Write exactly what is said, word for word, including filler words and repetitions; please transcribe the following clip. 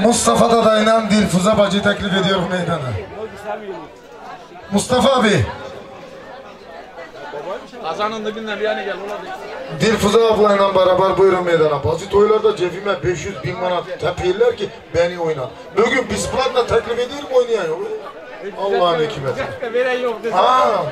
Mustafa Daday'la Dilfuza Bacı teklif ediyorum meydana. Mustafa abi. Kazanın günden bir yana gel. Dilfuza ablayla beraber buyurun meydana. Bazı toylarda cebime beş yüz bin manat tepiyirler ki beni oynat. Bugün biz platla teklif ediyorum oynayan yok. Allah'ın hikmeti. Veren yok. Ha.